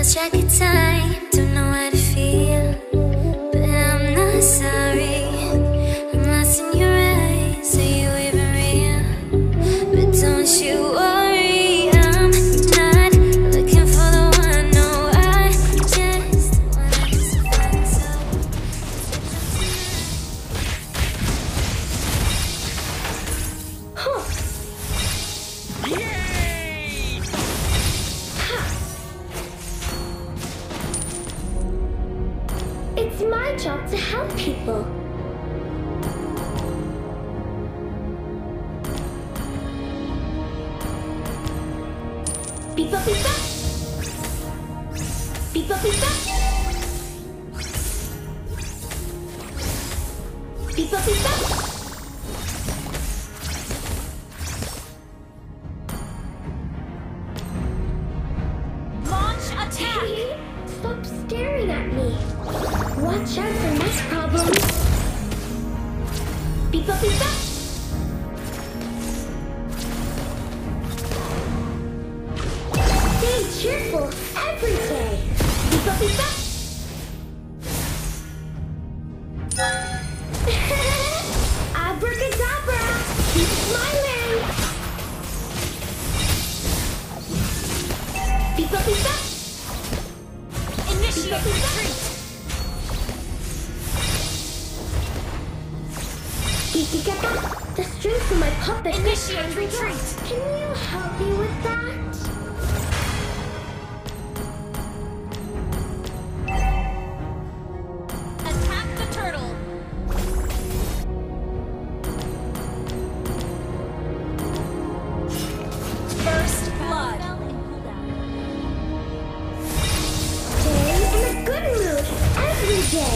lost track of time, don't know how to feel, but I'm not sorry. I'm lost in your eyes, are you even real? But don't you worry, I'm not looking for the one. No, I just wanna find It's my job to help people. Beep up, beep up. Beep up, beep up. Beep up, beep up. Launch attack! Stop staring at me. Watch out for next problems. Beep up, beep up. Stay cheerful every day. Beep up, beep up. Abracadabra. Keep smiling. Beep up, beep up. Initiate retreat! Kikikaka, the strings from my puppet. Initiate retreat! Can you help me with that? Attack the turtle! First blood! Stay in a good mood every day.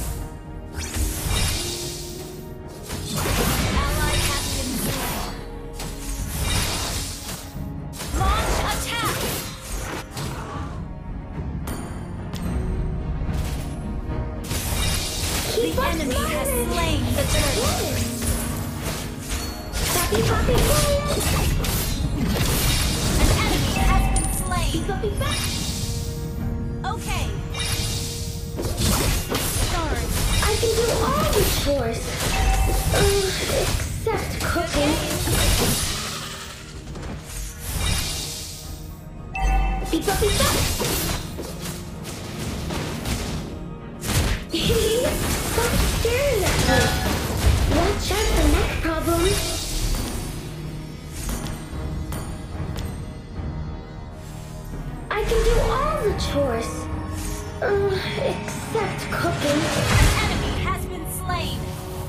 Ally has been slain. Launch attack! The Keep on enemy has smiling. slain the turtle. Happy, happy, happy. An enemy has been slain. Beep up, beep up. Okay. Sorry. I can do all the chores. Except cooking. Beep up, beep up. Stop staring at me. Watch out for neck problems. I can do all the chores. Except cooking. An enemy has been slain.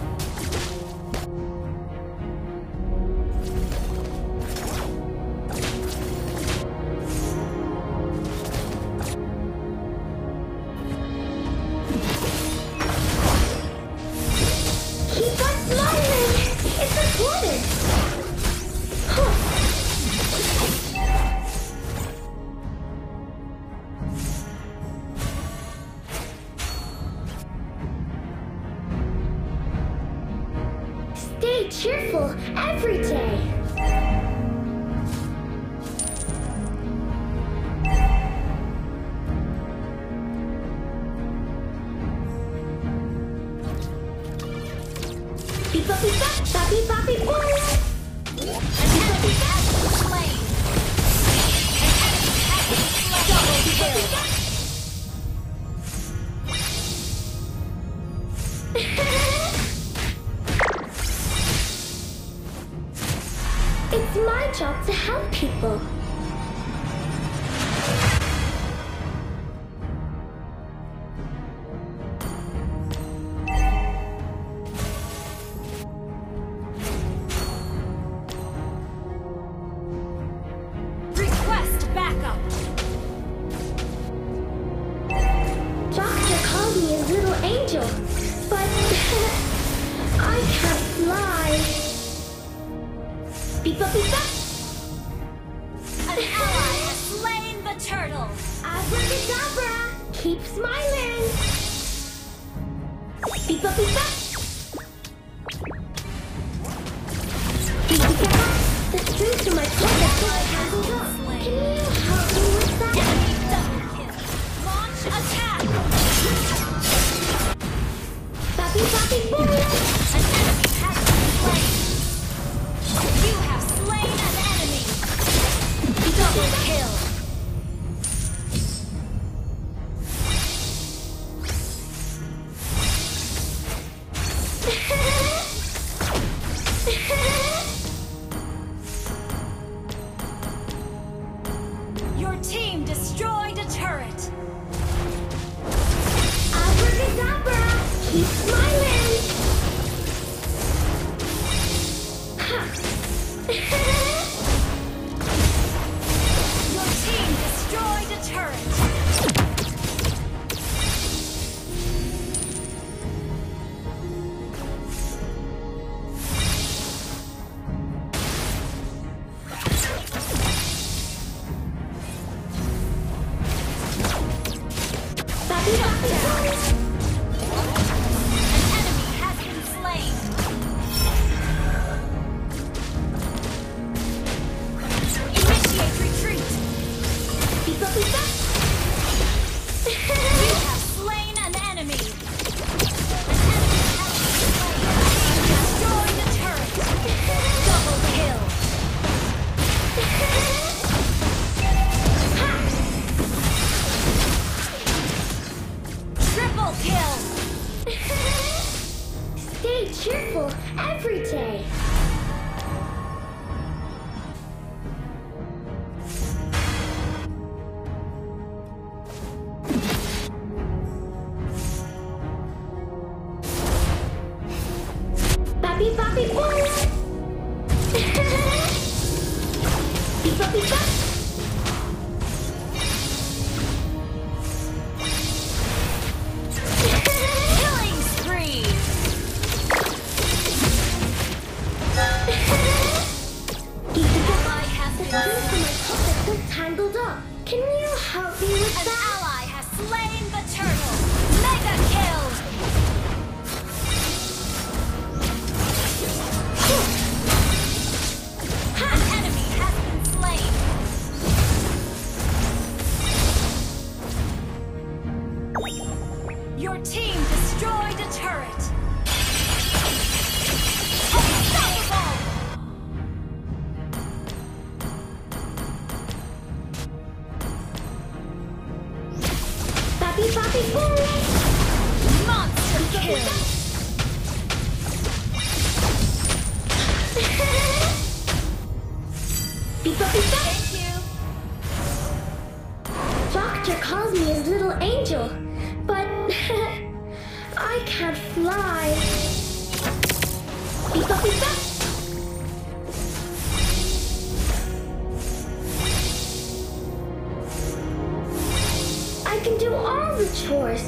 Keep on smiling. It's important. Huh. Stay cheerful every day. Beep up, beep up, bappy, bappy, boom. An enemy has been slain. An enemy has been slain. Double kill. It's my job to help people. Request backup. Doctor called me a little angel, but I can't fly. Beep up, beep up. An ally has slain the turtle. Abracadabra, keep smiling. Beep up, beep up. Beep up, beep up. The strings to my puppet. Can you help me with that? Enemy double kill. Papi Papi Boom! An enemy has been slain. You have slain an enemy. Double kill. Your team destroyed a turret. Abracadabra! Keep smiling! Your team destroyed a turret. Papi Papi Boom! An enemy has been slain. Initiate retreat. Pipa Pipa! You have slain an enemy. An enemy has been slain. Destroyed a turret. Double kill. Triple kill. Stay cheerful every day. Papi Papi Boom! Pipa Pipa! Killing spree. Ally has been My puppets are tangled up. Can you help me with An that? ally has slain the turtle. Mega kill. An enemy has been slain. Your team destroyed a turret. Unstoppable. Papi Papi Boom! Monster kill. Pipa Pipa! Thank you. Doctor calls me his little angel, but I can't fly. Pipa Pipa! I can do all the chores,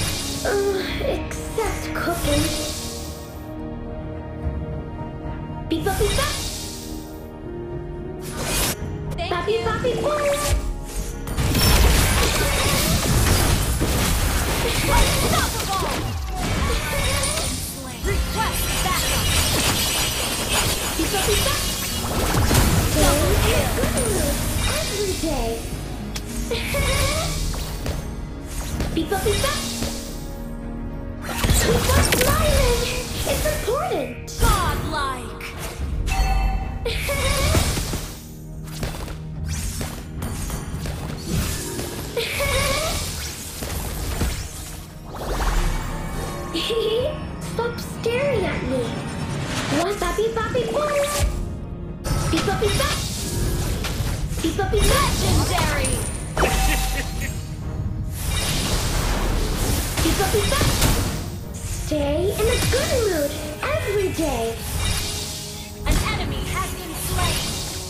except cooking. Pipa Pipa! Thank Papi you. Papi Boom! Unstoppable. Request backup. Pipa Pipa! Double kill. Every day. Pipa Pipa! Keep on smiling! It's important! Godlike. Stop staring at me! What? Papi Papi Boom! Pipa Pipa! Pipa Pipa! Legendary. Pipa Pipa! Stay in a good mood every day! An enemy has been slain.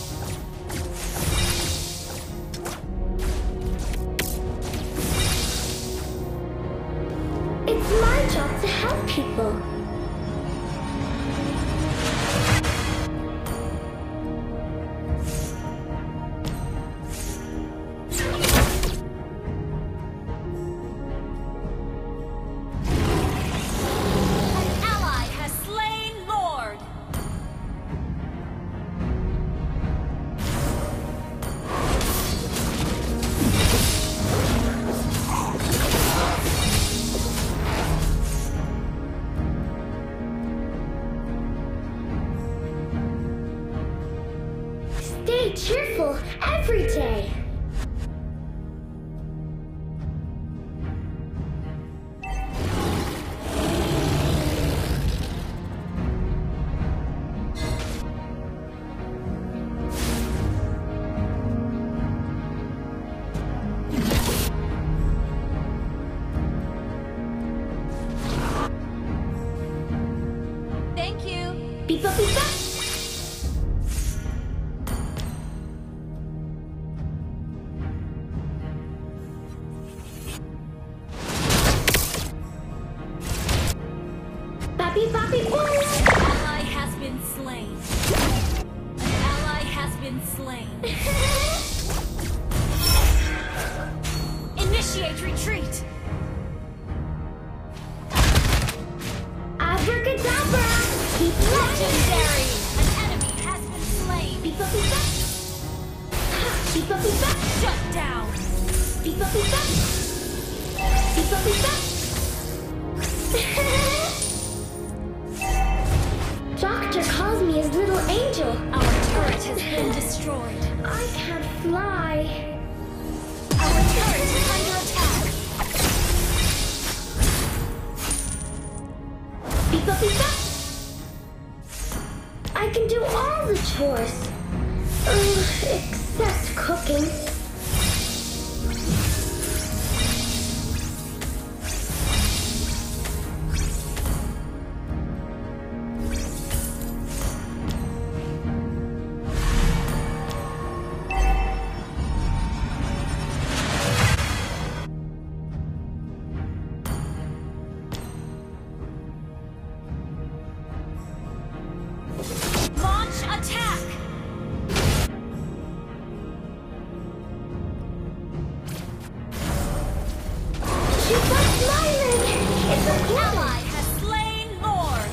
It's my job to help people. An ally has slain Lord. stay cheerful every day. Thank you. Beep-a, beep-a. Papi, papi, boom! Ally has been slain. An ally has been slain. Initiate retreat. Abracadabra! Keep Legendary. An enemy has been slain. Beep-a, beep-a. Beep-a, beep-a. Shut down. Beep-a, beep-a. Beep-a, beep-a. Doctor calls me his little angel. Our turret has been destroyed. I can't fly. Our turret is under attack. Beep-a, beep-a. I can do all the chores. Except cooking. Launch attack. She's not smiling! It's a Ally has slain Lord.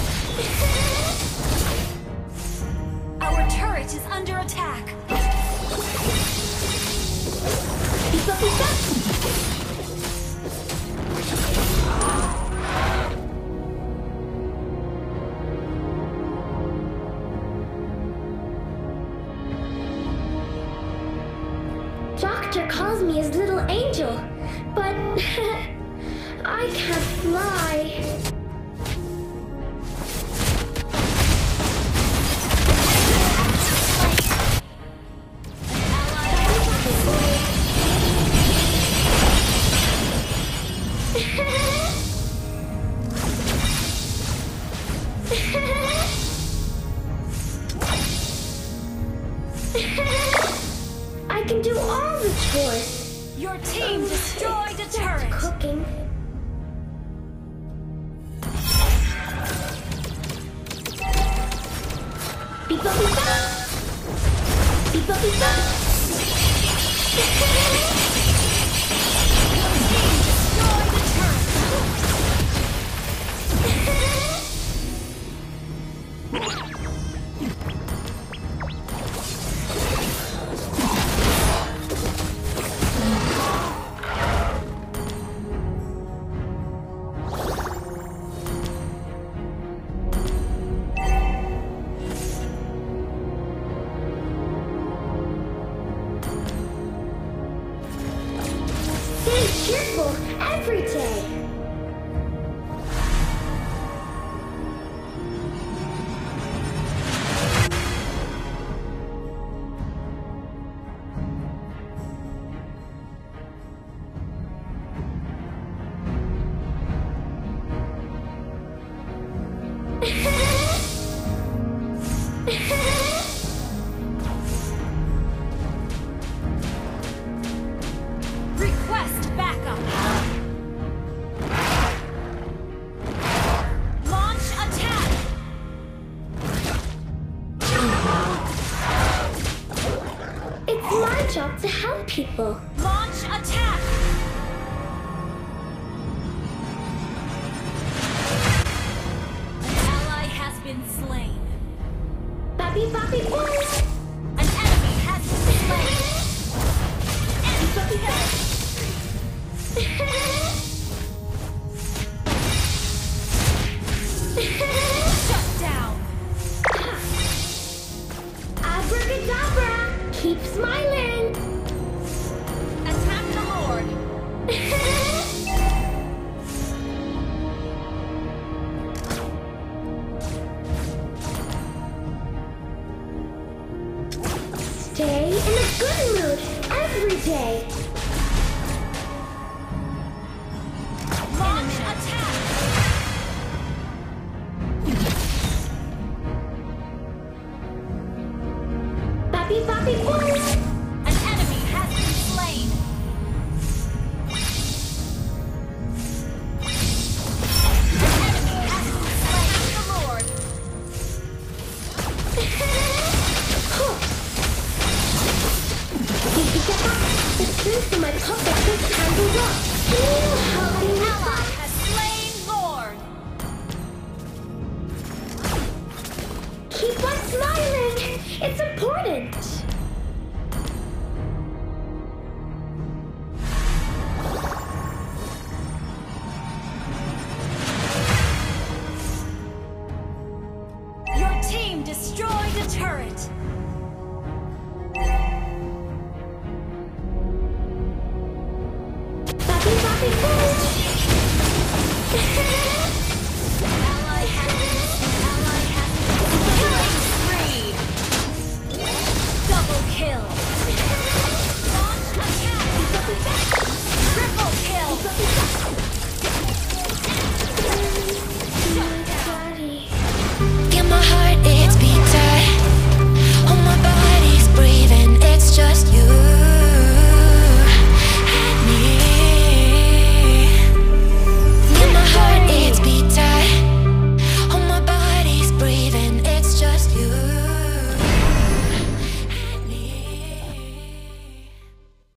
Our turret is under attack. Beep-a, beep-a. Doctor calls me his little angel, but I can't fly. I can do all the chores. Your team destroyed a turret. Cooking. Beep-a, beep-a. Beep-a, beep-a. Destroyed a turret. Stay cheerful every day. Request backup. Launch attack. It's my job to help people. Launch attack. An ally has been slain. Papi, papi, boom! An enemy has been slain. Enemy dead. Shut down. Abracadabra! Keep smiling. Attack the Lord. Stay in a good mood every day. Launch attack. Papi, papi, boom. An enemy has been slain. An enemy has been slain. The Lord. It's thanks to my puppet this handles up.